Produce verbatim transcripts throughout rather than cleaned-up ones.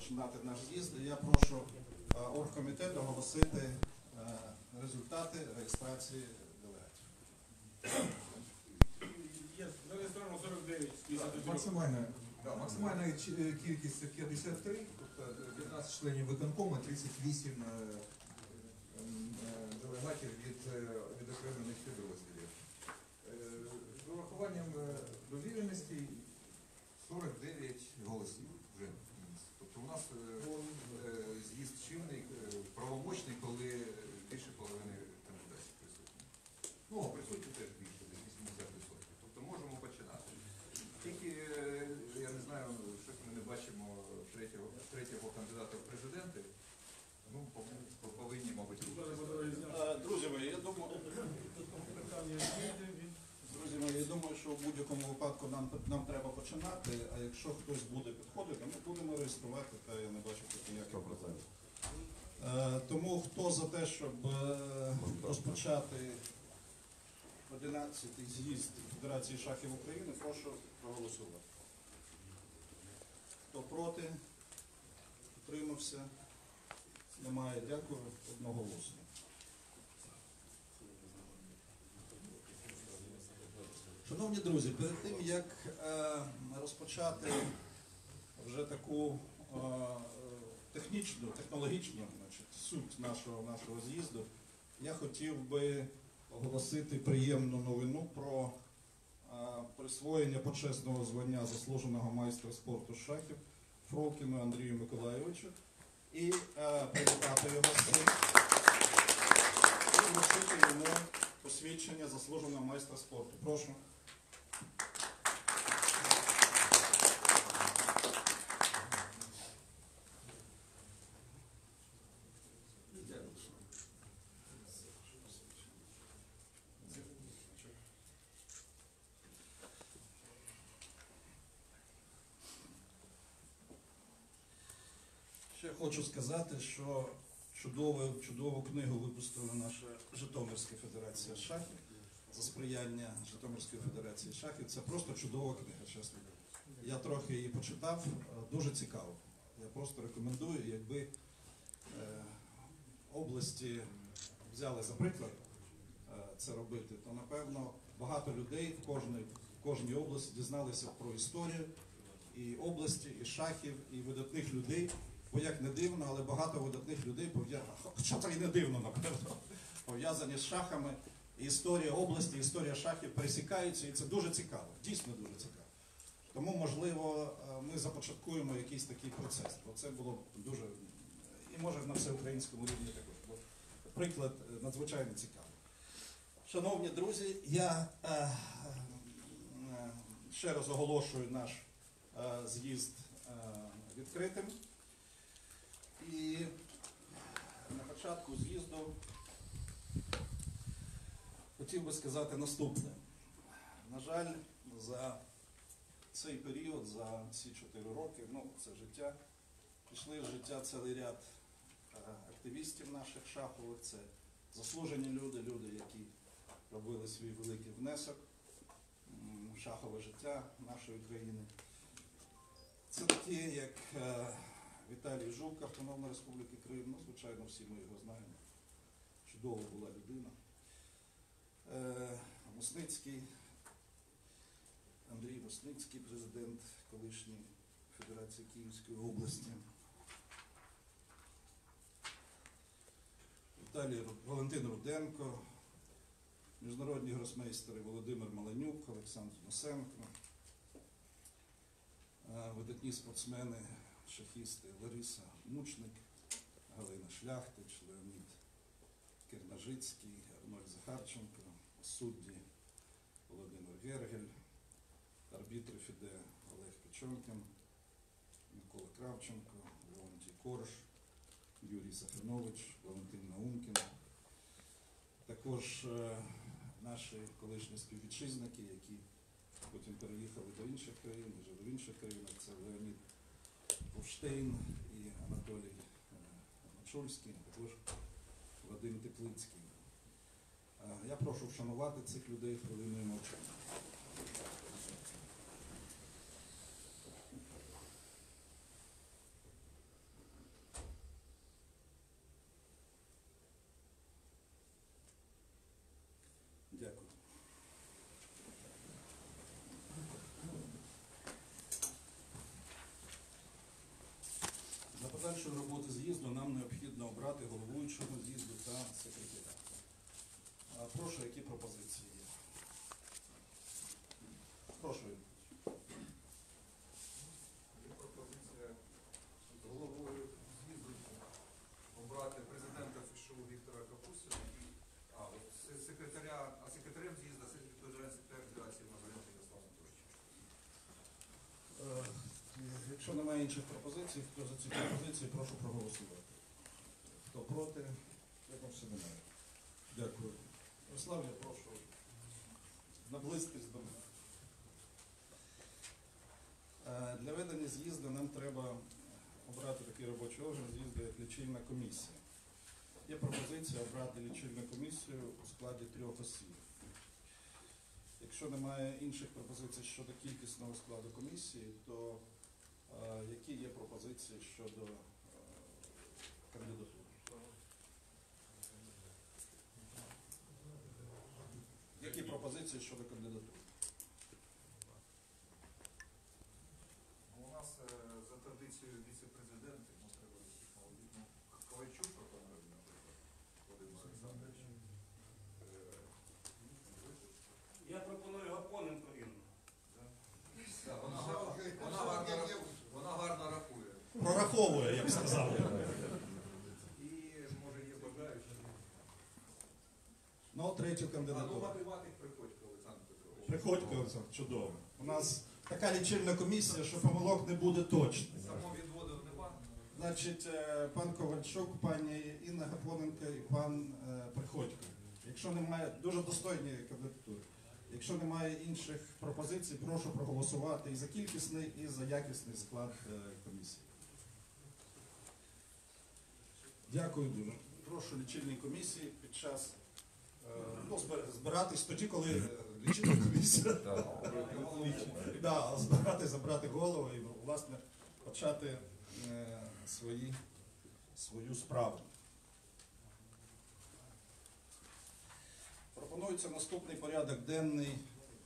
починати наш з'їзд. Я прошу оргкомітет оголосити результати реєстрації делегатів. Є зареєстровано сорок дев'ять. Максимальна, да, максимальна кількість п'ятдесят три, тобто дев'ятнадцять членів виконкому, тридцять вісім делегатів від відокремлених підрозділів. З урахуванням довіреності сорок дев'ять голосів вже. Тобто у нас з'їзд чинний, правомочний, коли більше половини кандидатів присутні. Ну, а присутні теж більше, десь вісімдесят відсотків. Тобто можемо починати. Тільки, я не знаю, щось ми не бачимо третього, третього кандидата в президенти. Ну, повинні, мабуть, Друзі мої, я думаю, друзі мої, я думаю, що в будь-якому випадку нам, нам треба починати, а якщо хтось буде підходити, ми будемо реєструвати, та я не бачу тут ніяких проблем. Тому хто за те, щоб розпочати одинадцятий з'їзд Федерації шахів України, прошу проголосувати. Хто проти? Утримався? Немає. Дякую. Одноголосно. Шановні друзі, перед тим, як е, розпочати вже таку е, технічну, технологічну значить, суть нашого, нашого з'їзду, я хотів би оголосити приємну новину про е, присвоєння почесного звання заслуженого майстра спорту з шахів Фролкіну Андрію Миколайовичу і е, привітати його з цим і вручити йому посвідчення заслуженого майстра спорту. Прошу. Ще хочу сказати, що чудову, чудову книгу випустила наша Житомирська федерація шахів за сприяння Житомирської федерації шахів. Це просто чудова книга, чесно. Я трохи її почитав, дуже цікаво. Я просто рекомендую, якби е, області взяли за приклад е, це робити, то напевно багато людей в кожній, в кожній області дізналися про історію і області, і шахів, і видатних людей. Бо як не дивно, але багато видатних людей, хоча це і не дивно, напевно, пов'язані з шахами. І історія області, історія шахів пересікаються, і це дуже цікаво, дійсно дуже цікаво. Тому, можливо, ми започаткуємо якийсь такий процес, бо це було дуже, і може на всеукраїнському рівні також, бо приклад надзвичайно цікавий. Шановні друзі, я е, е, ще раз оголошую наш е, з'їзд е, відкритим. І на початку з'їзду хотів би сказати наступне. На жаль, за цей період, за ці чотири роки, ну, це життя, пішли з життя цілий ряд активістів наших шахових, це заслужені люди, люди, які робили свій великий внесок в шахове життя нашої країни. Це такі, як Віталій Жук, Автономна Республіка Крим, ну, звичайно, всі ми його знаємо. Чудова була людина. Е, Мосницький, Андрій Мосницький, президент колишньої Федерації Київської області. Віталій Валентин Руденко, міжнародні гросмейстери Володимир Маленюк, Олександр Носенко, е, видатні спортсмени, шахісти Лариса Мучник, Галина Шляхтич, Леонід Кернажицький, Арнольд Захарченко, судді Володимир Гергель, арбітри ФІДЕ Олег Печонкін, Микола Кравченко, Леонтій Корж, Юрій Сафронович, Валентин Наумкін. Також е, наші колишні співвітчизники, які потім переїхали до інших країн, жили в інших країнах, це Леонід Повштейн і Анатолій Мачульський, також Вадим Теплицький. Я прошу вшанувати цих людей хвилиною мовчання. подальшої роботи з'їзду нам необхідно обрати головуючого з'їзду та секретаря. А, Прошу, які пропозиції є? Прошу. Є пропозиція головою з'їзду обрати президента ФШУ Віктора Капустіна і а, от се- секретаря, а секретарем з'їзду секретаря Федерації Мазаренко Ярослав Анатолійович. Е, Якщо немає інших пропозицій, хто за ці пропозиції, прошу проголосувати. Хто проти, якщо все немає. Дякую. Ярослав, я прошу наблизитись до мене. Е, Для ведення з'їзду нам треба обрати такий робочий орган з'їзду, як лічильна комісія. Є пропозиція обрати лічильну комісію у складі трьох осіб. Якщо немає інших пропозицій щодо кількісного складу комісії, то е, які є пропозиції щодо е, кандидатур? Які пропозиції щодо кандидатур? Ну, у нас е, за традицією віце-президент, ну, треба ну, Ковальчук пропонує, наприклад, Володимир Олександрович. Е, Я пропоную Гапоненко Інну. да, Вона, вона, гарно, вона гарно рахує. Прораховує, я б сказав. І, може, є бажаючі. Ну, третю А, ну, кандидатуру. математик Приходько Олександр Петрович. Приходько, Олександр, чудово. У нас така лічильна комісія, що помилок не буде точно. Самовідводів нема. Значить, е, пан Ковальчук, пані Інна Гапоненко і пан е, Приходько. Якщо немає, дуже достойні кандидатури. Якщо немає інших пропозицій, прошу проголосувати і за кількісний, і за якісний склад е, комісії. Дякую дуже. Прошу лічильній комісії під час е, ну, збир- збиратись тоді, коли е, лічильна комісія да, збирати, забрати голову і, власне, почати е, свої, свою справу. Пропонується наступний порядок денний,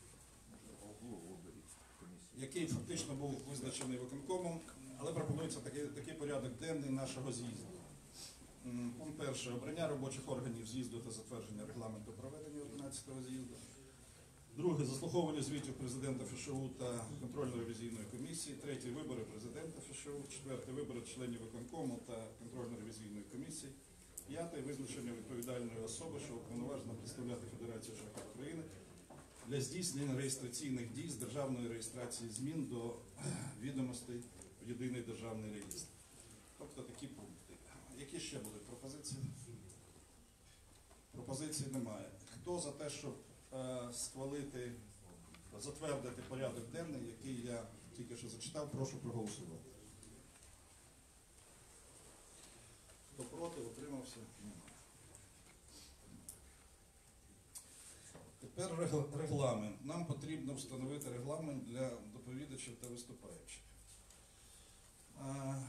який фактично був визначений виконкомом, але пропонується такий, такий порядок денний нашого з'їзду. М, Пункт перший. Обрання робочих органів з'їзду та затвердження регламенту проведення одинадцятого з'їзду. Друге. Заслуховування звітів президента ФШУ та контрольно-ревізійної комісії. Третє. Вибори президента ФШУ. Четверте. Вибори членів виконкому та контрольно-ревізійної комісії. П'яте. Визначення відповідальної особи, що уповноважена представляти Федерацію шахів України для здійснення реєстраційних дій з державної реєстрації змін до відомостей в єдиний державний реєстр. Тобто такі пункти. Які ще будуть пропозиції? Пропозицій немає. Хто за те, щоб е, схвалити, затвердити порядок денний, який я тільки що зачитав, прошу проголосувати. Хто проти, утримався? Немає. Тепер регл- регламент. Нам потрібно встановити регламент для доповідачів та виступаючих. Е,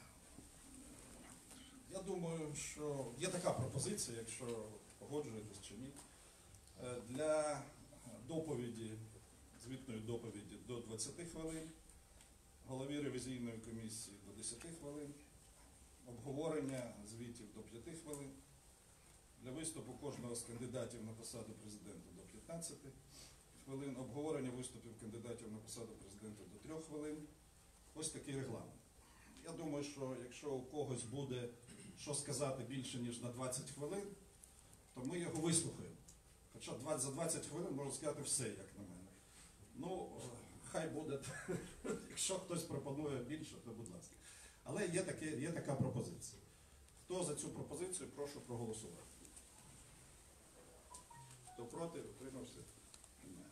Я думаю, що є така пропозиція, якщо погоджуєтесь чи ні, е, для доповіді, звітної доповіді до двадцяти хвилин, голові ревізійної комісії до десяти хвилин, обговорення звітів до п'яти хвилин, для виступу кожного з кандидатів на посаду президента до п'ятнадцяти хвилин, обговорення виступів кандидатів на посаду президента до трьох хвилин. Ось такий регламент. Я думаю, що якщо у когось буде що сказати більше, ніж на двадцять хвилин, то ми його вислухаємо. Хоча за двадцять хвилин можна сказати все, як на мене. Ну, хай буде, якщо хтось пропонує більше, то будь ласка. Але є, таке, є така пропозиція. Хто за цю пропозицію, прошу проголосувати. Хто проти, утримався? Немає.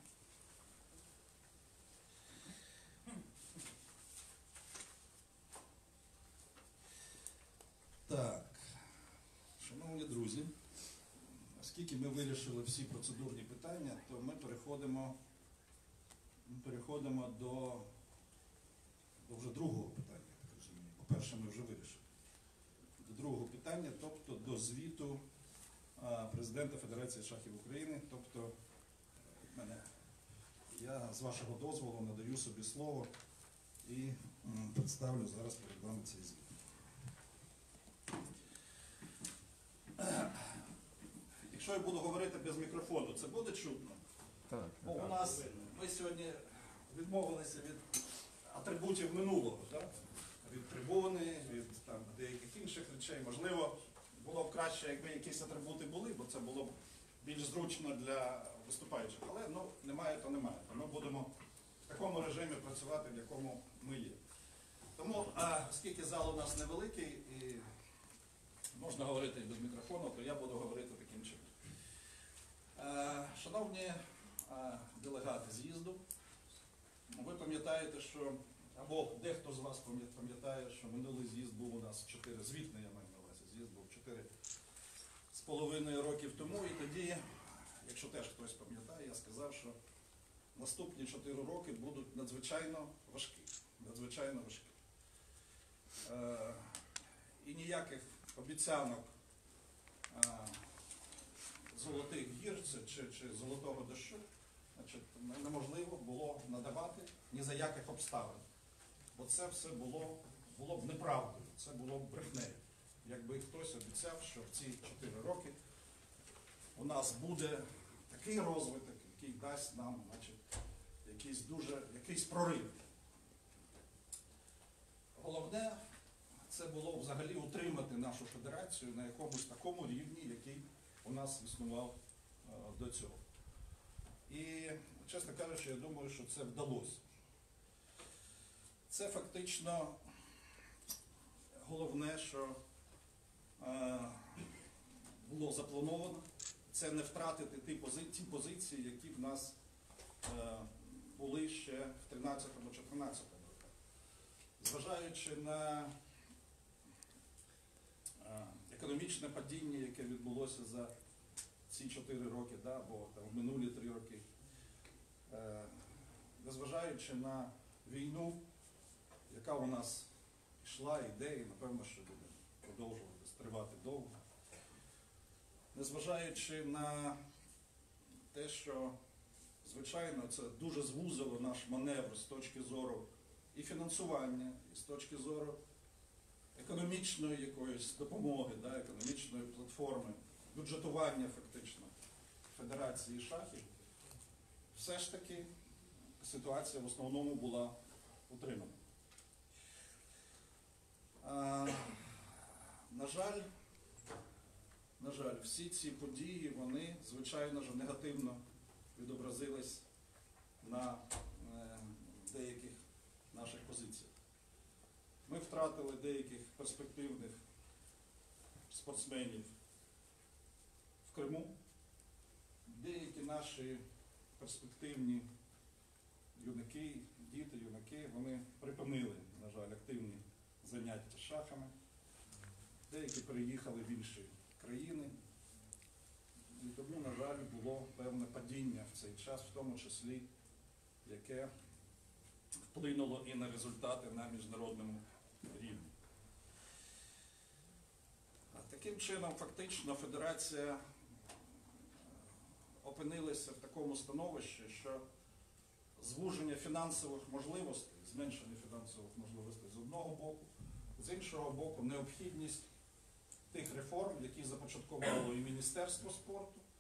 Так, шановні друзі, оскільки ми вирішили всі процедурні питання, то ми переходимо, ми переходимо до, до вже другого питання, я так розумію. По-перше, ми вже вирішили. До другого питання, тобто до звіту а, президента Федерації шахів України. Тобто, е, мене, я з вашого дозволу надаю собі слово і м, представлю зараз перед вами цей звіт. Якщо я буду говорити без мікрофону, це буде чутно? Так. Ну, у нас ми сьогодні відмовилися від атрибутів минулого, так? Від трибуни, від там, деяких інших речей. Можливо, було б краще, якби якісь атрибути були, бо це було б більш зручно для виступаючих. Але ну, немає, то немає. Ми будемо в такому режимі працювати, в якому ми є. Тому, а, оскільки зал у нас невеликий і можна говорити і без мікрофону, то я буду говорити таким чином. Е, Шановні е, делегати з'їзду, ви пам'ятаєте, що, або дехто з вас пам'ятає, що минулий з'їзд був у нас чотири, звітний я маю на увазі, з'їзд був чотири з половиною років тому, і тоді, якщо теж хтось пам'ятає, я сказав, що наступні чотири роки будуть надзвичайно важкі, надзвичайно важкі. Е, і ніяких обіцянок е, золотих гір чи, чи золотого дощу, значить, неможливо було надавати ні за яких обставин. Бо це все було, було б неправдою, це було б брехнею. Якби хтось обіцяв, що в ці чотири роки у нас буде такий розвиток, який дасть нам, значить, якийсь дуже, якийсь прорив. Головне, це було взагалі утримати нашу федерацію на якомусь такому рівні, який у нас існував е, до цього. І, чесно кажучи, я думаю, що це вдалося. Це фактично головне, що е, було заплановано, це не втратити ті позиції, ті позиції, які в нас е, були ще в тринадцятому-чотирнадцятому роках. Зважаючи на е, економічне падіння, яке відбулося за ці чотири роки, да, або там, минулі три роки, е, незважаючи на війну, яка у нас йшла, йде, і напевно, що буде продовжуватись тривати довго. Незважаючи на те, що, звичайно, це дуже звузило наш маневр з точки зору і фінансування, і з точки зору економічної якоїсь допомоги, да, економічної платформи, бюджетування фактично Федерації шахів, все ж таки ситуація в основному була утримана. А, на жаль, на жаль, всі ці події, вони, звичайно ж, негативно відобразились на е, деяких наших позиціях. Ми втратили деяких перспективних спортсменів в Криму. Деякі наші перспективні юнаки, діти, юнаки, вони припинили, на жаль, активні заняття шахами. Деякі переїхали в інші країни. І тому, на жаль, було певне падіння в цей час, в тому числі, яке вплинуло і на результати на міжнародному рівні. Таким чином, фактично, Федерація опинилася в такому становищі, що звуження фінансових можливостей, зменшення фінансових можливостей з одного боку, з іншого боку, необхідність тих реформ, які започаткувало і Міністерство спорту,